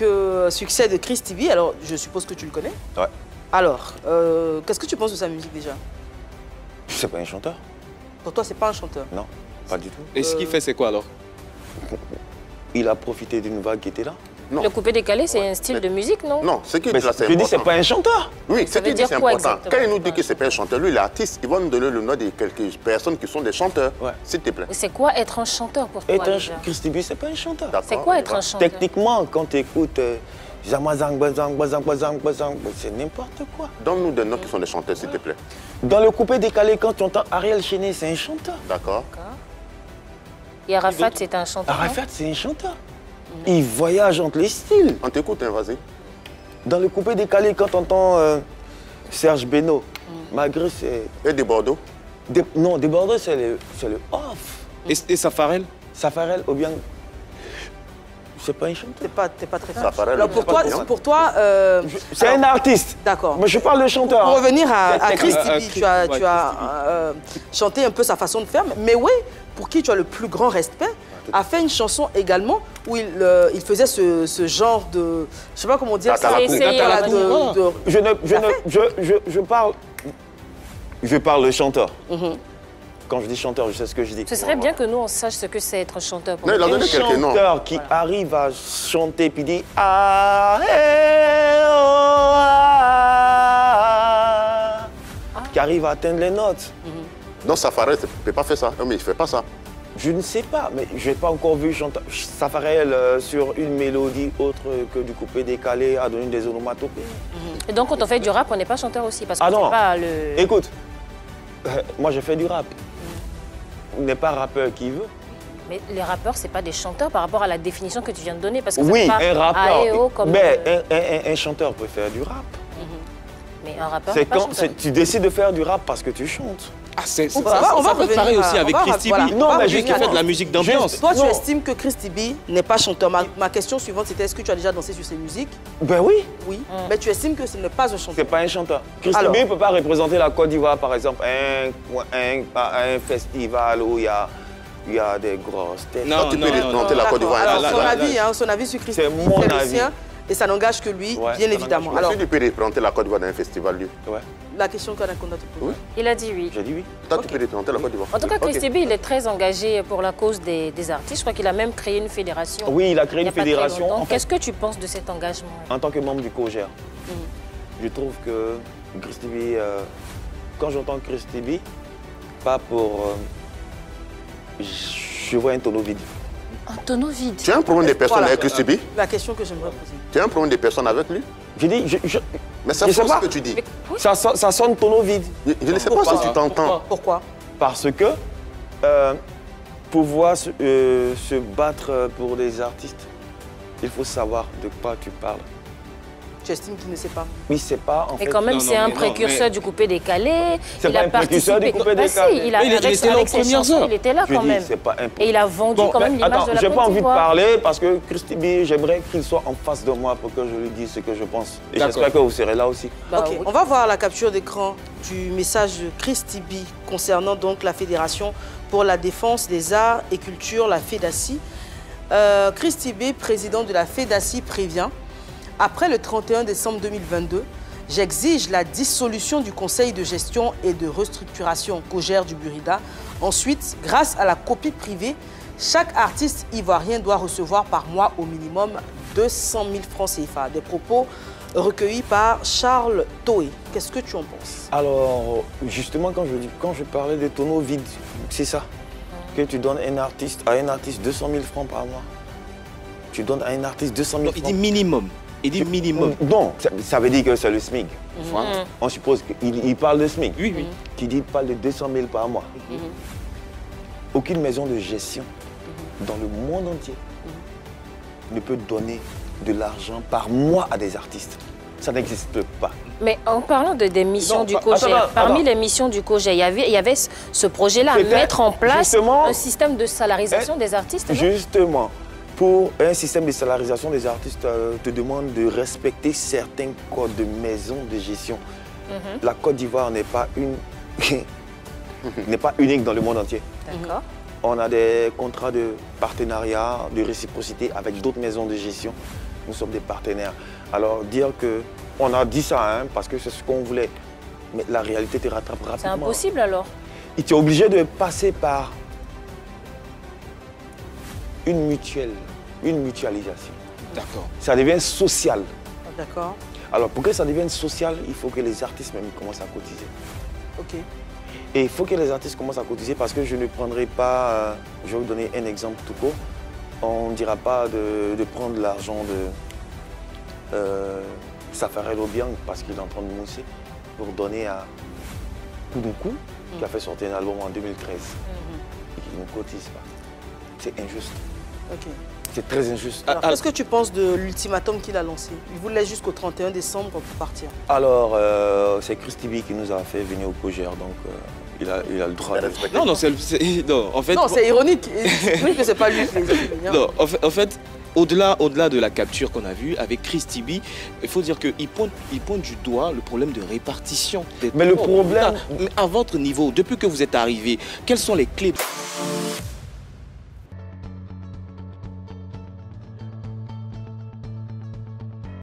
succès de Chris TV. Alors, je suppose que tu le connais. Ouais. Alors, qu'est-ce que tu penses de sa musique déjà? C'est pas un chanteur. Pour toi, c'est pas un chanteur? Non, pas du tout. Et ce qu'il fait, c'est quoi alors? Il a profité d'une vague qui était là. Non. Le coupé décalé, c'est un style de musique, non? Non, ce qu'il dit là, c'est important. Je dis, c'est pas un chanteur. Oui, ce qu'il dit, c'est important. Quand il nous dit que c'est pas un chanteur, lui, il est artiste. Il va nous donner le nom de quelques personnes qui sont des chanteurs. Ouais. S'il te plaît. C'est quoi être un chanteur pour toi déjà? Chris TV, c'est pas un chanteur. C'est quoi être un chanteur? Techniquement, quand tu écoutes c'est n'importe quoi. Donne-nous des noms qui sont des chanteurs, s'il te plaît. Dans le coupé décalé, quand tu entends Ariel Chéné, c'est un chanteur. D'accord. Et Arafat, c'est un chanteur? Arafat, c'est un chanteur. Il voyage entre les styles. On t'écoute, hein, vas-y. Dans le coupé décalé, quand tu entends Serge Beno, malgré c'est... Et des Bordeaux? Non, des Bordeaux, c'est le off. Et Safarel? Safarel, ou bien... C'est pas un chanteur. T'es pas très fan. Alors pour toi, c'est un artiste. D'accord. Mais je parle de chanteur. Pour revenir à Chris TV, tu as chanté un peu sa façon de faire, mais ouais, pour qui tu as le plus grand respect, a fait une chanson également où il faisait ce genre de... Je sais pas comment dire ça. Je parle de chanteur. Quand je dis chanteur, je sais ce que je dis. Ce serait bien que nous, on sache ce que c'est être chanteur. Non, il a donné quelques noms. Un chanteur qui arrive à chanter puis dit qui arrive à atteindre les notes. Non, Safarel ne peut pas faire ça. Non, mais il ne fait pas ça. Je ne sais pas, mais je n'ai pas encore vu Safarel sur une mélodie autre que du coupé décalé à donner des onomatopées. Et donc, quand on fait du rap, on n'est pas chanteur aussi parce que non. pas le... Écoute, moi je fais du rap. On n'est pas rappeur qui veut. Mais les rappeurs, c'est pas des chanteurs par rapport à la définition que tu viens de donner. Parce que oui, pas un rappeur. AEO comme mais un chanteur peut faire du rap. Mais un rappeur, c'est quand tu décides de faire du rap parce que tu chantes. Ah, on va peut pareil aussi avec Chris TV. Non, mais juste qui fait de la musique d'ambiance. Toi, tu estimes que Chris TV n'est pas chanteur. Ma question suivante, c'était est-ce que tu as déjà dansé sur ses musiques? Ben oui. Oui, mais tu estimes que ce n'est pas un chanteur. C'est pas un chanteur. Chris TV ne peut pas représenter la Côte d'Ivoire, par exemple, un festival où il y a des grosses têtes. Non, tu peux représenter la Côte d'Ivoire. Alors, son avis sur Chris TV, c'est mon avis. Et ça n'engage que lui, bien évidemment. Alors, tu peux représenter la Côte d'Ivoire dans un festival, lui. Ouais. La question qu'Anaconda te pose. Oui. Il a dit oui. J'ai dit oui. Toi, tu peux représenter la Côte d'Ivoire. En tout cas, Chris TV, il est très engagé pour la cause des artistes. Je crois qu'il a même créé une fédération. Oui, il a créé une fédération. Qu'est-ce que tu penses de cet engagement? En tant que membre du COJER, je trouve que Chris TV, quand j'entends Chris TV, pas pour... je vois un tonneau vide. Un tonneau vide. Tu as un problème des personnes avec Chris TV? La question que j'aimerais poser. Tu as un problème des personnes avec lui? Je dis, mais c'est faux ce que tu dis. Ça sonne tonneau vide. Je ne sais pas si tu t'entends. Pourquoi? Parce que pouvoir se battre pour des artistes, il faut savoir de quoi tu parles. Tu estimes qu'il ne sait pas? Oui, c'est pas en fait. Et quand même, c'est un précurseur du coupé décalé. C'est pas un précurseur du coupé décalé. Il a avec ses chansons, il était là quand même. Et il a vendu quand même l'image de la Côte d'Ivoire. J'ai pas envie de parler parce que Chris TV, j'aimerais qu'il soit en face de moi pour que je lui dise ce que je pense. Et j'espère que vous serez là aussi. Ok, on va voir la capture d'écran du message de Chris TV concernant donc la Fédération pour la défense des arts et cultures, la FEDACI. Chris TV, président de la FEDACI, prévient: après le 31 décembre 2022, j'exige la dissolution du Conseil de gestion et de restructuration COJER du Burida. Ensuite, grâce à la copie privée, chaque artiste ivoirien doit recevoir par mois au minimum 200 000 francs CFA. Des propos recueillis par Charles Toé. Qu'est-ce que tu en penses? Alors, justement, quand je parlais de tonneaux vides, c'est ça. Que tu donnes à un artiste 200 000 francs par mois. Tu donnes à un artiste 200 000 francs. Il dit minimum. Il dit minimum. Non, ça veut dire que c'est le SMIC. On suppose qu'il parle de SMIC. Oui, oui. Il parle de 200 000 par mois. Aucune maison de gestion dans le monde entier ne peut donner de l'argent par mois à des artistes. Ça n'existe pas. Mais en parlant des missions du COJER, parmi les missions du COJER, il y avait ce projet-là, mettre en place un système de salarisation des artistes. Justement. Pour un système de salarisation des artistes, te demande de respecter certains codes de maison de gestion. La Côte d'Ivoire n'est pas unique dans le monde entier. D'accord. On a des contrats de partenariat, de réciprocité avec d'autres maisons de gestion. Nous sommes des partenaires. Alors dire qu'on a dit ça hein, parce que c'est ce qu'on voulait, mais la réalité te rattrape rapidement. C'est impossible alors. Il était obligé de passer par une mutualisation. D'accord. Ça devient social. D'accord. Alors pour que ça devienne social, il faut que les artistes même commencent à cotiser. Ok. Et il faut que les artistes commencent à cotiser parce que je ne prendrai pas, je vais vous donner un exemple tout court, on ne dira pas de prendre l'argent de Safarel Obiang parce qu'il est en train de mousser pour donner à Koudougou qui a fait sortir un album en 2013 et qui ne cotise pas. C'est injuste. Ok. C'est très injuste. Alors, qu'est-ce que tu penses de l'ultimatum qu'il a lancé? Il voulait jusqu'au 31 décembre pour partir. Alors, c'est Christy B qui nous a fait venir au Cogère, donc il a le droit de respecter. Non, en fait... Non, c'est ironique. Oui, que c'est pas lui qui les a fait venir. Non, en fait, au-delà de la capture qu'on a vue avec Christy B, il faut dire qu'il pointe du doigt le problème de répartition. Mais le problème... À votre niveau, depuis que vous êtes arrivé, quelles sont les clés?